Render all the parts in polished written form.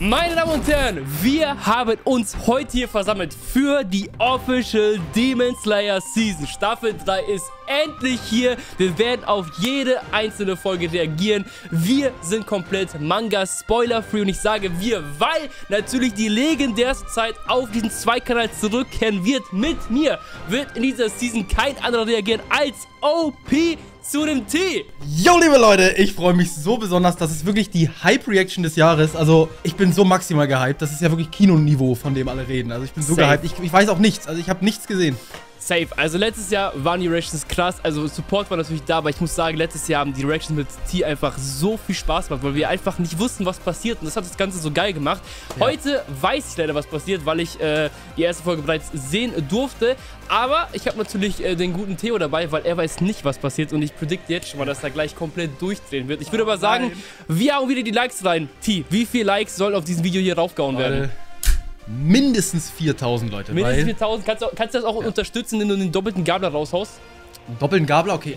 Meine Damen und Herren, wir haben uns heute hier versammelt für die Official Demon Slayer Season. Staffel 3 ist endlich hier. Wir werden auf jede einzelne Folge reagieren. Wir sind komplett Manga-Spoiler-free und ich sage wir, weil natürlich die legendärste Zeit auf diesen Zweikanal zurückkehren wird. Mit mir wird in dieser Season kein anderer reagieren als OP zu dem T. Jo, liebe Leute, ich freue mich so besonders. Das ist wirklich die Hype-Reaction des Jahres. Also, ich bin so maximal gehypt. Das ist ja wirklich Kinoniveau, von dem alle reden. Also, ich bin so gehypt. Ich weiß auch nichts. Also, ich habe nichts gesehen. Safe. Also letztes Jahr waren die Reactions krass, also Support war natürlich da, aber ich muss sagen, letztes Jahr haben die Reactions mit T einfach so viel Spaß gemacht, weil wir einfach nicht wussten, was passiert und das hat das Ganze so geil gemacht. Ja. Heute weiß ich leider, was passiert, weil ich die erste Folge bereits sehen durfte, aber ich habe natürlich den guten Theo dabei, weil er weiß nicht, was passiert und ich predikte jetzt schon mal, dass er gleich komplett durchdrehen wird. Ich würde aber sagen, wir hauen wieder die Likes rein. T, wie viele Likes sollen auf diesem Video hier raufgehauen werden? Mindestens 4000 Leute. Mindestens 4000. Kannst du das auch unterstützen, wenn du den doppelten Gabler raushaust? Einen doppelten Gabler? Okay.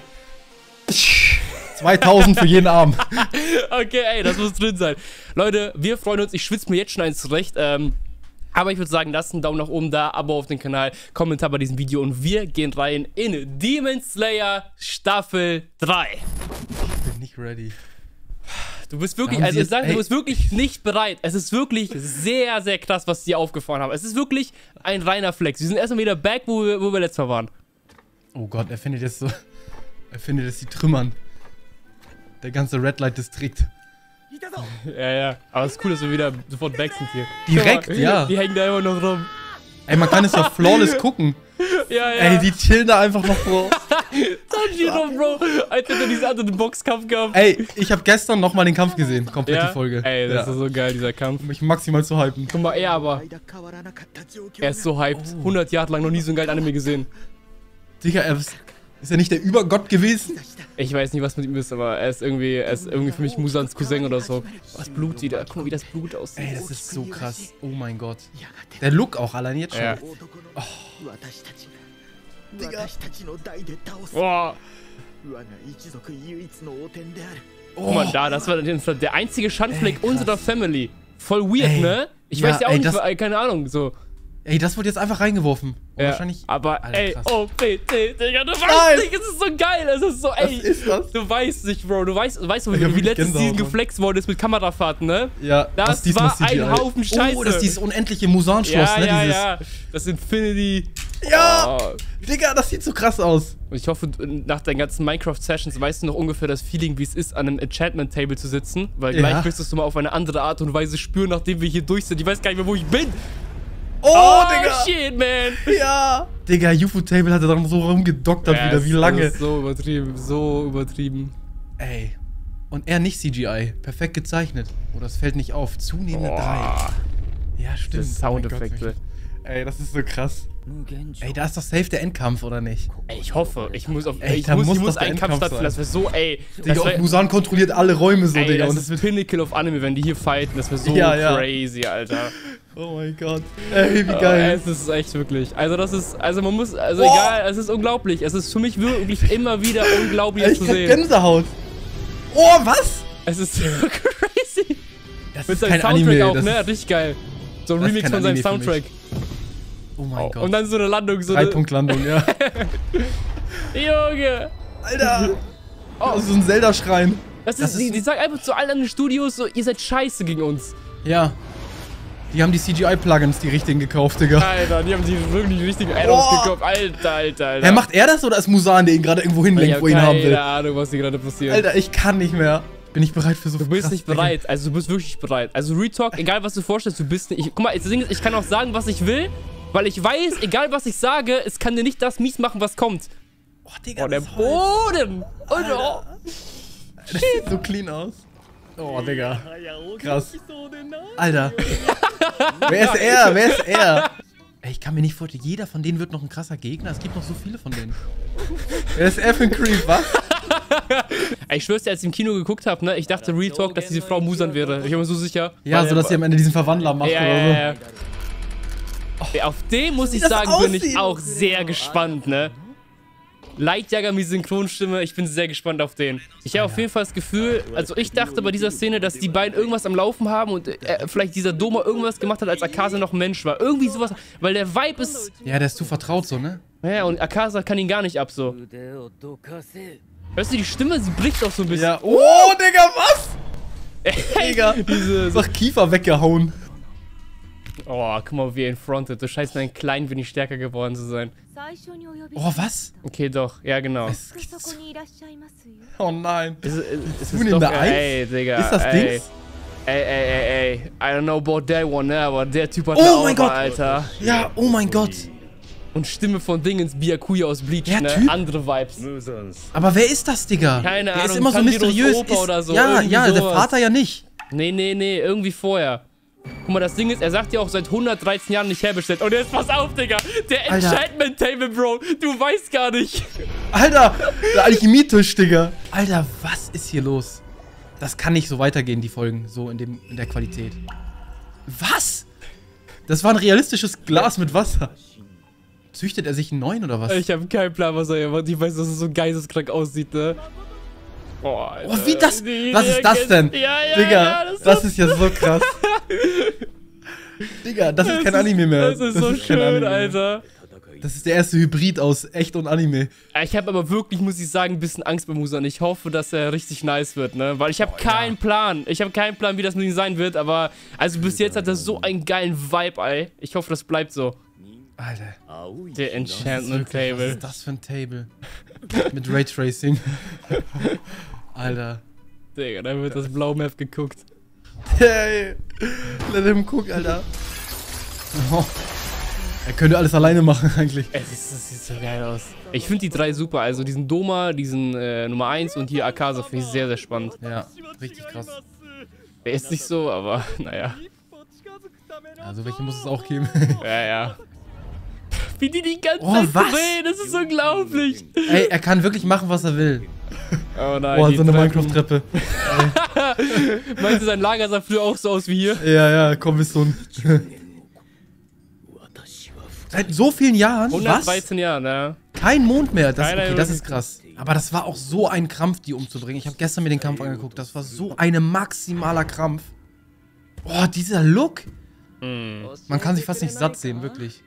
2000 für jeden Arm. Okay, ey, das muss drin sein. Leute, wir freuen uns. Ich schwitze mir jetzt schon eins zurecht. Aber ich würde sagen, lasst einen Daumen nach oben da, Abo auf den Kanal, Kommentar bei diesem Video und wir gehen rein in Demon Slayer Staffel 3. Ich bin nicht ready. Du bist wirklich, also ich sage, du bist wirklich nicht bereit. Es ist wirklich sehr, sehr krass, was die aufgefahren haben. Es ist wirklich ein reiner Flex. Wir sind erstmal wieder back, wo wir letztes Mal waren. Oh Gott, er findet jetzt so, die trümmern. Der ganze Red Light Distrikt. Ja. Aber es ist cool, dass wir wieder sofort back sind hier. Direkt, ja. Die hängen da immer noch rum. Ey, man kann es ja flawless gucken. Ja. Ey, die chillen da einfach noch, Bro. Tanjiro, Bro. Als hätte er diesen anderen Boxkampf gehabt. Ey, ich habe gestern nochmal den Kampf gesehen. Komplett die Folge. Ey, das ist so geil, dieser Kampf. Um mich maximal zu hypen. Guck mal, er ist so hyped. 100 Jahre lang noch nie so ein geiles Anime gesehen. Digga, ist er nicht der Übergott gewesen? Ich weiß nicht, was mit ihm ist, aber er ist irgendwie für mich Musans Cousin oder so. Was Blut sieht da? Guck mal, wie das Blut aussieht. Ey, das ist so krass. Oh mein Gott. Der Look auch allein jetzt schon. Ja. Oh. Digga. Boah. Guck mal da, das war der einzige Schandfleck unserer Family. Voll weird, ne? Ich weiß ja auch nicht, keine Ahnung, so. Ey, das wurde jetzt einfach reingeworfen. Ja, wahrscheinlich. Aber Alter, ey, OPT, Digga, du weißt nicht, es ist so geil. Es ist so, ey. Was ist das? Du weißt nicht, Bro. Du weißt wie letztes Season geflext worden ist mit Kamerafahrten, ne? Ja. Das war ein Haufen Scheiße. Oh, das ist dieses unendliche Musan-Schloss, ne? Ja. Das Infinity. Ja! Oh. Digga, das sieht so krass aus. Und ich hoffe, nach deinen ganzen Minecraft-Sessions weißt du noch ungefähr das Feeling, wie es ist, an einem Enchantment-Table zu sitzen. Weil gleich wirst du mal auf eine andere Art und Weise spüren, nachdem wir hier durch sind. Ich weiß gar nicht mehr, wo ich bin. Oh, Digga! Shit, man! Ja! Digga, UFO-Table hat er dann so rumgedoktert wieder. Wie lange? Das ist so übertrieben. Ey. Und er nicht CGI. Perfekt gezeichnet. Oh, das fällt nicht auf. Zunehmende 3. Ja, stimmt. Das Soundeffekte. Ey, das ist so krass. Ey, da ist doch safe der Endkampf, oder nicht? Ey, ich hoffe. Ich muss einen Kampf stattfinden. Das wäre so, ey. Digga, Musan kontrolliert alle Räume so, Digga. Das wird Pinnacle of Anime, wenn die hier fighten. Das wäre so crazy, Alter. Oh mein Gott. Ey, wie geil. Es ist echt wirklich. Also egal, es ist unglaublich. Es ist für mich wirklich immer wieder unglaublich zu sehen. Gänsehaut. Oh, was? Es ist so crazy. Das mit ist seinem kein Soundtrack Anime, auch, ne? Richtig geil. So ein Remix von seinem Soundtrack. Oh mein Gott. Und dann so eine Landung. So 3-Punkt-Landung, ja. Junge. Alter. Oh, das ist so ein Zelda-Schrein. Die sagen einfach zu allen anderen Studios so, ihr seid scheiße gegen uns. Ja. Die haben die CGI-Plugins, die richtigen gekauft, Digga. Alter, die haben die wirklich richtigen Add-ons gekauft. Alter. Ja, macht er das oder ist Musan, der ihn gerade irgendwo hinlenkt, wo ihn haben will? Keine Ahnung, was hier gerade passiert. Alter, ich kann nicht mehr. Bin ich bereit für so viel? Du bist nicht bereit. Also, du bist wirklich bereit. Also, Retalk, egal was du vorstellst, du bist nicht. Guck mal, das Ding ist, ich kann auch sagen, was ich will, weil ich weiß, egal was ich sage, es kann dir nicht das mies machen, was kommt. Oh, Digga. Oh, der Boden. Oh, das sieht so clean aus. Oh, Digga. Krass. Alter. Wer ist er? Ey, ich kann mir nicht vorstellen, jeder von denen wird noch ein krasser Gegner. Es gibt noch so viele von denen. Wer ist er für ein Creep, was? Ey, ich schwör's dir, als ich im Kino geguckt habe, ne, ich dachte Real Talk, dass diese Frau Musan wäre. Ich bin mir so sicher. Ja, so dass sie am Ende diesen Verwandler macht oder so. Ja. Oh, auf den muss ich sagen, bin ich auch sehr gespannt, ne? Light Yagami Synchronstimme. Ich bin sehr gespannt auf den. Ich habe auf jeden Fall das Gefühl, also ich dachte bei dieser Szene, dass die beiden irgendwas am Laufen haben und vielleicht dieser Doma irgendwas gemacht hat, als Akaza noch Mensch war. Irgendwie sowas, weil der Vibe ist... Ja, der ist zu vertraut so, ne? Ja, und Akaza kann ihn gar nicht ab, so. Hörst du die Stimme? Sie bricht auch so ein bisschen. Ja. Oh, Digga, was? Digga, ist doch Kiefer weggehauen. Oh, guck mal, wie er ihn frontet. Du scheinst nur ein klein wenig stärker geworden zu sein. Oh, was? Okay, doch. Ja, genau. Oh nein. Ist du in der Eins? Ey, Digga. Ist das Dings? Ey. I don't know about that one, ne? Aber der Typ hat Oh mein Gott. Alter. Ja, oh mein Gott. Und Stimme von Dingens, Byakuya aus Bleach, Der ne? Typ? Andere Vibes. Aber wer ist das, Digga? Keine der Ahnung. ist immer so Tanjiros mysteriös. Opa oder so. Ja, irgendwie ja, der sowas. Vater ja nicht. Nee, irgendwie vorher. Guck mal, das Ding ist, er sagt ja auch seit 113 Jahren nicht herbestellt. Und jetzt pass auf, Digga. Der Alter. Enchantment Table, Bro. Du weißt gar nicht. Alter, der Alchemietisch, Digga. Alter, was ist hier los? Das kann nicht so weitergehen, die Folgen, so in der Qualität. Was? Das war ein realistisches Glas mit Wasser. Züchtet er sich einen neuen oder was? Ich habe keinen Plan, was er hier macht. Ich weiß, dass es so geisteskrank aussieht, ne? Oh, Alter. Oh, wie das? Was ist das denn? Ja, Digga, das ist ja so krass. Digga, das ist kein Anime mehr. Das ist so kein schön, Anime mehr. Alter. Das ist der erste Hybrid aus echt und Anime. Ich habe aber wirklich, muss ich sagen, ein bisschen Angst bei Musan. Ich hoffe, dass er richtig nice wird, ne? Weil ich habe keinen Plan. Ich habe keinen Plan, wie das mit ihm sein wird, aber also bis jetzt hat er so einen geilen Vibe, ey. Ich hoffe, das bleibt so. Alter. Der Enchantment Table. Was ist das für ein Table? Mit Raytracing. Alter. Digga, da wird das Blau-Map geguckt. Hey, let him cook, Alter. Oh. Er könnte alles alleine machen, eigentlich. Das sieht so geil aus. Ich finde die drei super. Also diesen Doma, diesen Nummer 1 und hier Akaza finde ich sehr, sehr spannend. Ja, richtig krass. Der ist nicht so, aber naja. Also welche muss es auch geben? Ja. Wie die ganze Oh, Zeit was? drehen, das ist unglaublich. Ey, er kann wirklich machen, was er will. Oh nein, Oh, die so eine Treppen. Minecraft-Treppe. Meinst du, sein Lager sah früher auch so aus wie hier? Ja, komm, bist so ein... Seit so vielen Jahren? 113 Jahre, ne? Kein Mond mehr. Das, Keiner okay, das wirklich- ist krass. Aber das war auch so ein Krampf, die umzubringen. Ich habe gestern mir den Kampf angeguckt. Das war so ein maximaler Krampf. Oh, dieser Look. Man kann sich fast nicht satt sehen, wirklich.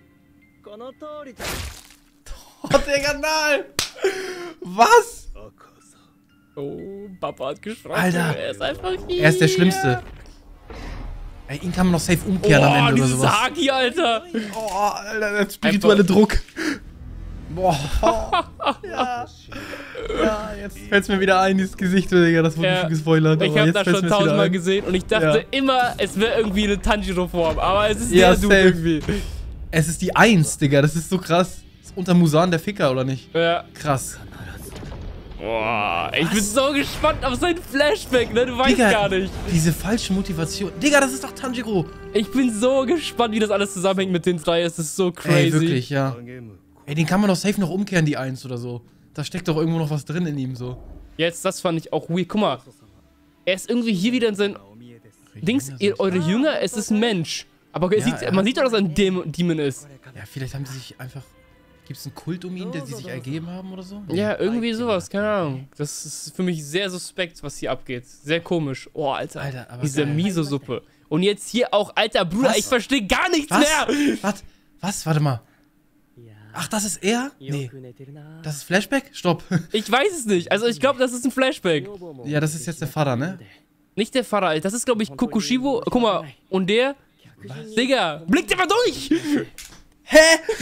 Oh, Digga, nein! Was? Oh, Papa hat gesprochen. Alter. Er ist einfach hier. Er ist der Schlimmste. Ey, ihn kann man noch safe umkehren am Ende oder dieses sowas. Haki, Alter. Oh, Alter, der spirituelle Druck. Boah. Ja, jetzt fällt's mir wieder ein, dieses Gesicht, Digga. Das wurde schon gespoilert. Ich aber habe jetzt das fällt's schon mir wieder 1000-mal ein. gesehen und ich dachte immer, es wäre irgendwie eine Tanjiro-Form. Aber es ist Ja, der Dude safe. irgendwie. Es ist die 1, Digga. Das ist so krass. Ist unter Musan der Ficker, oder nicht? Ja. Krass. Boah, ich bin so gespannt auf sein Flashback, ne? Du weißt Digga, gar nicht. diese falsche Motivation. Digga, das ist doch Tanjiro. Ich bin so gespannt, wie das alles zusammenhängt mit den drei. Es ist so crazy. Ey, wirklich, ja. Ey, den kann man doch safe noch umkehren, die 1 oder so. Da steckt doch irgendwo noch was drin in ihm, so. Jetzt, das fand ich auch weird. Guck mal, er ist irgendwie hier wieder in sein Dings, eure Jünger, es ist ein Mensch. Aber Ja, man sieht doch, dass er ein Demon ist. Ja, vielleicht haben sie sich einfach... Gibt es einen Kult um ihn, der sie sich ergeben haben oder so? Ja, irgendwie sowas, keine Ahnung. Das ist für mich sehr suspekt, was hier abgeht. Sehr komisch. Oh, Alter. Aber diese geil. Miso-Suppe. Und jetzt hier auch, alter Bruder, Was? ich verstehe gar nichts Was? mehr. Was? Warte mal. Ach, das ist er? Nee. Das ist Flashback? Stopp. Ich weiß es nicht. Also ich glaube, das ist ein Flashback. Ja, das ist jetzt der Vater, ne? Nicht der Vater, Alter. Das ist, glaube ich, Kokushibo. Guck mal, und der... Digga, blickt immer durch! Hä?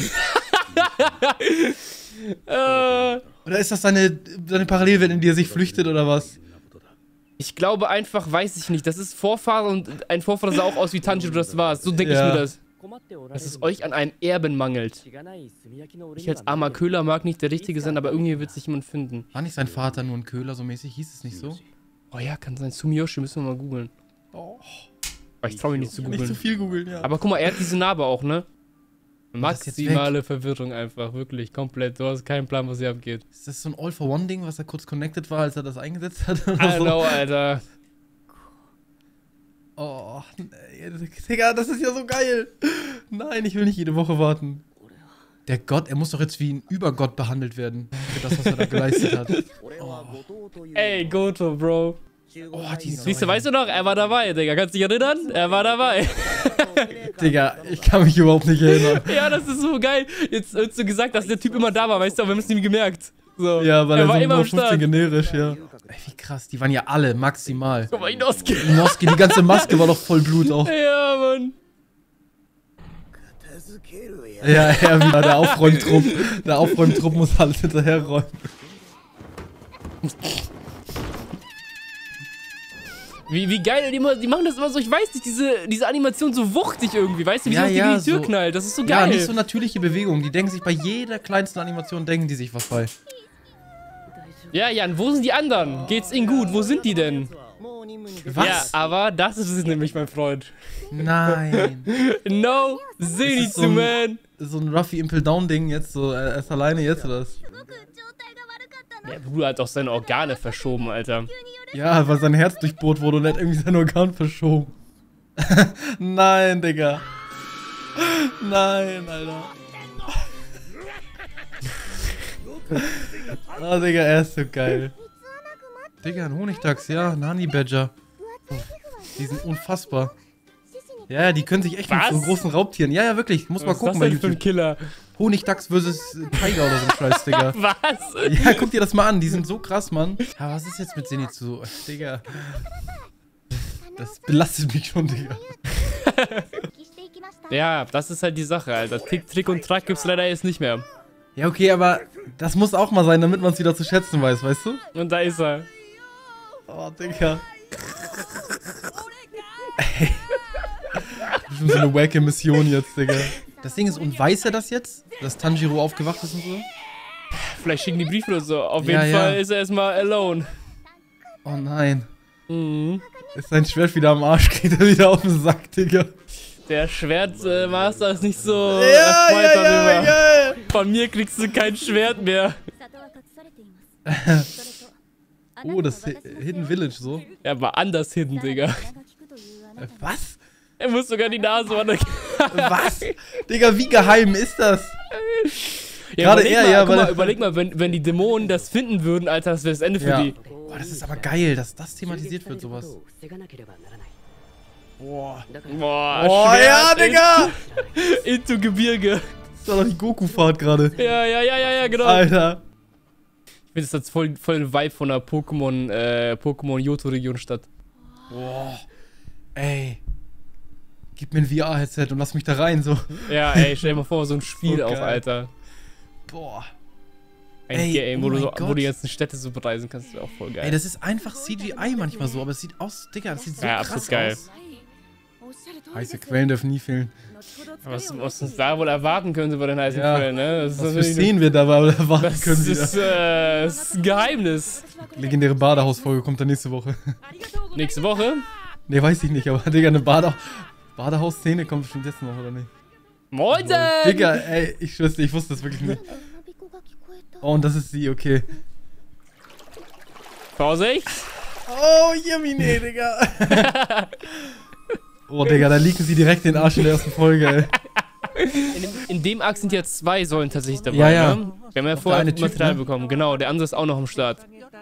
Oder ist das seine Parallelwelt, in die er sich flüchtet, oder was? Ich glaube einfach, weiß ich nicht. Das ist Vorfahre und ein Vorfahre sah auch aus wie Tanjiro, das war's. So denke ich mir das. Dass es euch an einem Erben mangelt. Ich als armer Köhler mag nicht der Richtige sein, aber irgendwie wird sich jemand finden. War nicht sein Vater nur ein Köhler, so mäßig? Hieß es nicht so? Oh ja, kann sein. Sumiyoshi müssen wir mal googeln. Oh, Aber ich traue mich nicht zu nicht so googeln. viel googeln, ja. Aber guck mal, er hat diese Narbe auch, ne? das jetzt Maximale Verwirrung einfach, wirklich, komplett. Du hast keinen Plan, was hier abgeht. Ist das so ein All-for-One-Ding, was er kurz connected war, als er das eingesetzt hat? Oder I know, Alter. Oh, nee, Digga, das ist ja so geil. Nein, ich will nicht jede Woche warten. Der Gott, er muss doch jetzt wie ein Übergott behandelt werden. für das, was er da geleistet hat. Ey, Goto, Bro. Oh, die Siehst du, weißt du noch? Er war dabei, Digga. Kannst du dich erinnern? Er war dabei. Digga, ich kann mich überhaupt nicht erinnern. Ja, das ist so geil. Jetzt hast du gesagt, dass der Typ immer da war, weißt du, aber wir haben es nie gemerkt. So. Ja, weil er war so immer am 15 Start. generisch, ja. Ey, wie krass, die waren ja alle maximal. Guck mal, Inosuke. Inosuke, die ganze Maske war doch voll Blut auch. Ja, Mann. Ja, er wieder, der Aufräumtrupp. Der Aufräumtrupp muss alles hinterherräumen. Wie geil, die machen das immer so, ich weiß nicht, diese Animation so wuchtig irgendwie, weißt du, wie Ja, sie auf die ja, gegen die Tür so- knallt, das ist so Ja, geil. nicht so natürliche Bewegungen. Die denken sich bei jeder kleinsten Animation, denken die sich was bei. Ja, Jan, wo sind die anderen? Geht's ihnen gut? Wo sind die denn? Was? Ja, aber das ist es nämlich, mein Freund. Nein. No, Das ist Zenitsu, so ein- man. So ein Ruffy Impel Down Ding jetzt, so, er ist alleine jetzt oder was? Der Bruder hat auch seine Organe verschoben, Alter. Ja, weil sein Herz durchbohrt wurde und er hat irgendwie sein Organ verschoben. Nein, Digga. Nein, Alter. Oh, Digga, er ist so geil. Digga, ein Honigdachs, ja, ein Honey Badger. Die sind unfassbar. Ja, die können sich echt mit Was? so großen Raubtieren. Ja, ja, wirklich. Muss mal Was ist das gucken bei denn für ein YouTube. Killer? Honigdachs versus Tiger oder so ein Scheiß, Digga. Was? Ja, guck dir das mal an. Die sind so krass, Mann. Ja, was ist jetzt mit Zenitsu? Digga. Das belastet mich schon, Digga. Ja, das ist halt die Sache, Alter. Trick und Track gibt's leider jetzt nicht mehr. Ja, okay, aber das muss auch mal sein, damit man es wieder zu schätzen weiß, weißt du? Und da ist er. Oh, Digga. Ey. Das ist so eine wacke Mission jetzt, Digga. Das Ding ist, und weiß er das jetzt? Dass Tanjiro aufgewacht ist und so? Vielleicht schicken die Briefe oder so. Auf Ja, jeden ja. Fall ist er erstmal alone. Oh nein. Mhm. Ist sein Schwert wieder am Arsch, kriegt er wieder auf den Sack, Digga. Der Schwertmaster ist nicht so erfreut darüber. Von mir kriegst du kein Schwert mehr. Oh, das Hidden Village so. Er war anders hinten, Digga. Was? Er muss sogar die Nase an der Was? Digga, wie geheim ist das? Ja, Gerade überleg er, mal, ja, guck weil- mal, überleg mal, wenn die Dämonen das finden würden, Alter, das wäre das Ende für Ja. die. Boah, das ist aber geil, dass das thematisiert wird, sowas. Boah. Boah, Oh Schwert ja, Digga! into Gebirge. Das ist doch noch die Goku-Fahrt gerade. Ja, genau. Alter. Ich finde, das hat voll den Vibe von einer Pokémon Johto-Region statt. Boah. Ey. Gib mir ein VR-Headset und lass mich da rein, so. Ja, ey, stell dir mal vor, so ein Spiel So auch, geil. Alter. Boah. Ein Ey, Game, wo, oh du mein so, wo Gott. die ganzen Städte so bereisen kannst, wäre auch voll geil. Ey, das ist einfach CGI manchmal so, aber es sieht aus, Digga, das sieht so Ja, krass absolut geil. aus. Heiße Quellen dürfen nie fehlen. Was uns da wohl erwarten könnte bei den heißen Ja. Quellen, ne? Das ist Was für natürlich- Szenen wir dabei erwarten Das können ist, wieder. das ist ein Geheimnis. Legendäre Badehaus-Folge kommt dann nächste Woche. Nächste Woche? Ne, weiß ich nicht, aber Digga, eine Badehaus-Szene kommt bestimmt jetzt noch, oder nicht? Moin! Digga, ey, ich schwör's dir, ich wusste das wirklich nicht. Oh, und das ist sie, okay. Vorsicht! Oh, Jemine, Digga. Oh, Digga, da liegen sie direkt den Arsch in der ersten Folge, ey. In dem Arc sind ja 2 Säulen tatsächlich dabei, Ja, ja. ne? Wir haben ja Auch vorher der eine Typ, Material ne? bekommen. Genau, der andere ist auch noch am Start.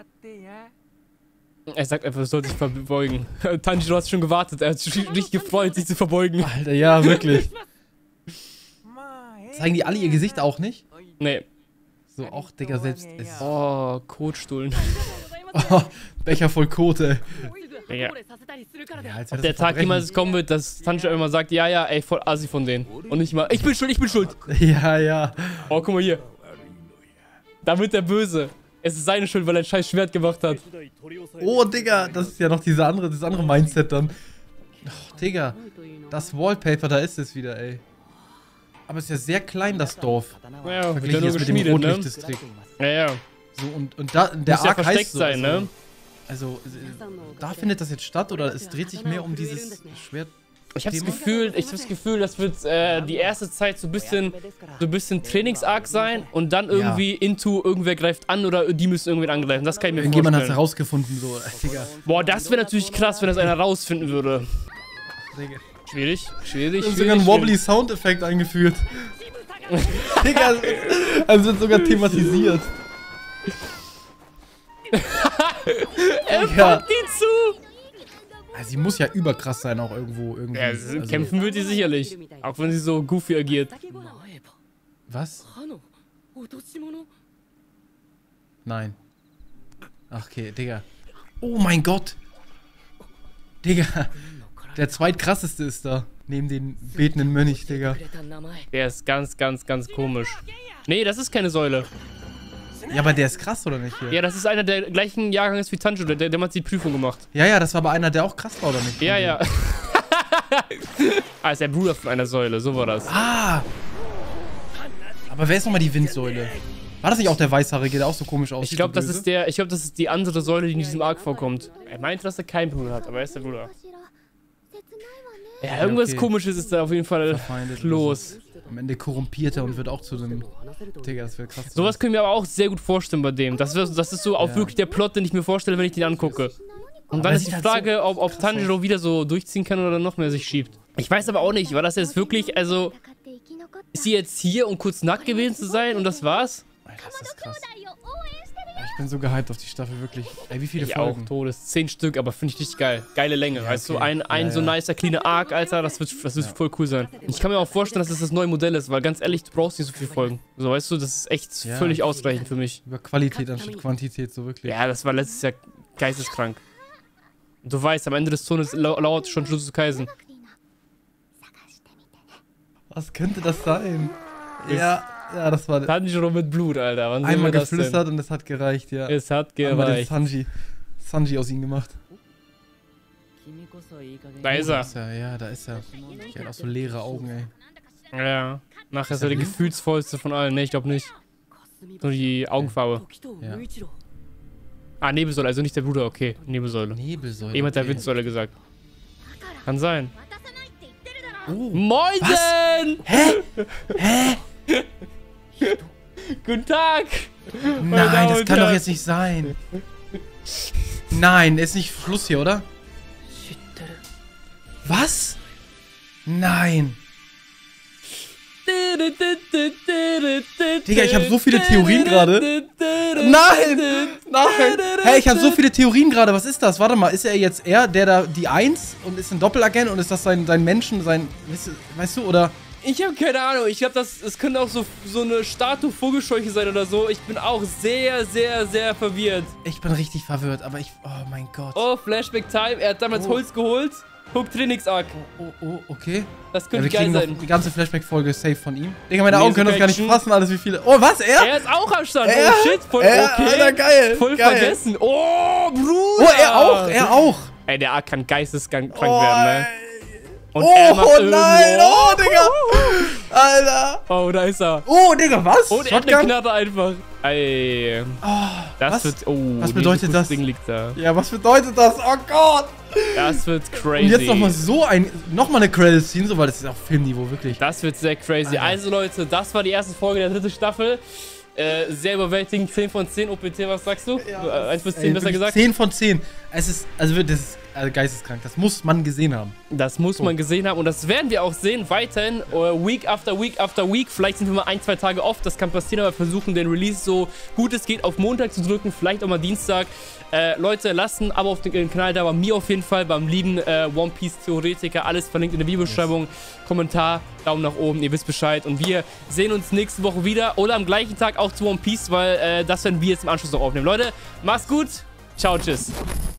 Er sagt einfach, es soll sich verbeugen. Tanjiro hat schon gewartet, er hat sich richtig gefreut, sich zu verbeugen. Alter, ja, wirklich. Zeigen die alle ihr Gesicht auch nicht? Nee. So, auch, Digga, selbst. Oh, Kotstuhlen. Oh, Becher voll Kote, ey. Ja. Ja, als Ob wäre der das Tag Verbrechen. jemals kommen wird, dass Tanjiro immer sagt, ja, ey, voll assi von denen. Und nicht mal, ich bin schuld. Ja, ja. Oh, guck mal hier. Da wird der böse. Es ist seine Schuld, weil er ein scheiß Schwert gemacht hat. Oh, Digga, das ist ja noch das andere Mindset dann. Oh, Digga, das Wallpaper, da ist es wieder, ey. Aber es ist ja sehr klein, das Dorf. Ja, wird ja Verglichen nur jetzt mit dem geschmiedet, ne? Rotlichtdistrikt. Ja. So, und da, der Muss ja Arc versteckt heißt so, sein, ne? Also, da findet das jetzt statt oder es dreht sich mehr um dieses Schwert? Ich habe das Gefühl, das wird die erste Zeit so ein bisschen Trainingsarg sein und dann irgendwie into irgendwer greift an oder die müssen irgendwen angreifen. Das kann ich mir Irgendjemand hat es vorstellen. herausgefunden, so, Digga. Boah, das wäre natürlich krass, wenn das einer rausfinden würde. Digga. Schwierig. Da ist sogar ein wobbly Soundeffekt eingeführt. Digga, also wird sogar thematisiert. Er packt ihn zu. Also sie muss ja überkrass sein, auch irgendwo. Irgendwie. Ja, kämpfen wird die sicherlich. Auch wenn sie so goofy agiert. Was? Nein. Ach, okay, Digga. Oh mein Gott. Digga. Der zweitkrasseste ist da. Neben den betenden Mönch, Digga. Der ist ganz, ganz, ganz komisch. Nee, das ist keine Säule. Ja, aber der ist krass, oder nicht? Hier? Ja, das ist einer der gleichen Jahrgangs wie Tanjiro. Der hat die Prüfung gemacht. Ja, das war aber einer, der auch krass war, oder nicht? Ja, ja. Ah, ist der Bruder von einer Säule, so war das. Ah! Aber wer ist nochmal die Windsäule? War das nicht auch der Weißhaarige, der auch so komisch aussieht? Ich glaube, das ist die andere Säule, die in diesem Arc vorkommt. Er meinte, dass er keinen Bruder hat, aber er ist der Bruder. Ja, irgendwas Komisches ist da auf jeden Fall los. Am Ende korrumpiert er und wird auch zu einem... Digga, das wäre krass. Sowas können wir aber auch sehr gut vorstellen bei dem. Das ist so auch wirklich der Plot, den ich mir vorstelle, wenn ich den angucke. Und dann ist die Frage, ob Tanjiro wieder so durchziehen kann oder noch mehr sich schiebt. Ich weiß aber auch nicht, war das jetzt wirklich, also... Ist sie jetzt hier, um kurz nackt gewesen zu sein und das war's? Alter, das ist krass. Ich bin so gehypt auf die Staffel, wirklich. Ey, wie viele ich Folgen? Auch, Todes. 10 Stück, aber finde ich richtig geil. Geile Länge, ja, weißt du? Ein so nicer, cleaner Arc, Alter, das wird voll cool sein. Ich kann mir auch vorstellen, dass das neue Modell ist, weil ganz ehrlich, du brauchst nicht so viele Folgen. So, weißt du, das ist echt völlig ausreichend für mich. Über Qualität anstatt Quantität, so wirklich. Ja, das war letztes Jahr geisteskrank. Und du weißt, am Ende des Tunnels lauert schon Jujutsu Kaisen. Was könnte das sein? Ja, das war... Tanjiro mit Blut, Alter. Wann einmal geflüstert und es hat gereicht, ja. Es hat gereicht. Einmal den Sanji aus ihm gemacht. Da ist er. Ja, da ist er. Der hat auch so leere Augen, ey. Ja. Nachher ist er der gefühlsvollste von allen. Ne, ich glaube nicht. Nur die Augenfarbe. Ja. Ah, Nebelsäule, also nicht der Bruder, okay. Nebelsäule. Jemand hat der Windsäule gesagt. Kann sein. Oh. Moinsen! Hä? Guten Tag! Nein, das kann doch jetzt nicht sein. Nein, ist nicht Schluss hier, oder? Was? Nein. Digga, ich habe so viele Theorien gerade. Nein! Hey, ich habe so viele Theorien gerade. Was ist das? Warte mal, ist er jetzt der da die 1 und ist ein Doppelagent und ist das sein Menschen, weißt du, oder? Ich habe keine Ahnung. Ich glaube, es könnte auch so eine Statue Vogelscheuche sein oder so. Ich bin auch sehr, sehr, sehr verwirrt. Ich bin richtig verwirrt, aber oh mein Gott. Oh, Flashback Time. Er hat damals Holz geholt. Hook Trinix Arc. Oh, okay. Das könnte geil sein. Noch die ganze Flashback-Folge safe von ihm. Digga, meine Augen können das gar nicht fassen, alles wie viele. Oh, was? Er ist auch am Stand. Oh, shit. Voll okay. Alter, geil. Voll vergessen. Oh, Bruder. Oh, er auch. Ey, der Arc kann geisteskrank werden, ne? Und nein. Oh, Digga. Alter. Oh, da ist er. Oh, Digga, was? Und er hat eine Knarre einfach. Ey. Was bedeutet das? Ding liegt da. Ja, was bedeutet das? Oh Gott. Das wird crazy. Und jetzt nochmal eine Credit-Scene, so, weil das ist auch Filmniveau, wirklich. Das wird sehr crazy. Also, Leute, das war die erste Folge der 3. Staffel. Sehr überwältigend. 10 von 10 OPT, was sagst du? Ja, 1 bis 10 besser gesagt? 10 von 10. Das ist geisteskrank. Das muss man gesehen haben. Das muss man gesehen haben und das werden wir auch sehen, weiterhin, Week after Week after Week. Vielleicht sind wir mal 1-2 Tage off, das kann passieren, aber wir versuchen den Release so gut es geht auf Montag zu drücken, vielleicht auch mal Dienstag. Leute, lasst ein Abo auf den Kanal da, bei mir auf jeden Fall, beim lieben One Piece Theoretiker, alles verlinkt in der Videobeschreibung, Kommentar, Daumen nach oben, ihr wisst Bescheid und wir sehen uns nächste Woche wieder oder am gleichen Tag auch zu One Piece, weil das werden wir jetzt im Anschluss noch aufnehmen. Leute, macht's gut, ciao, tschüss.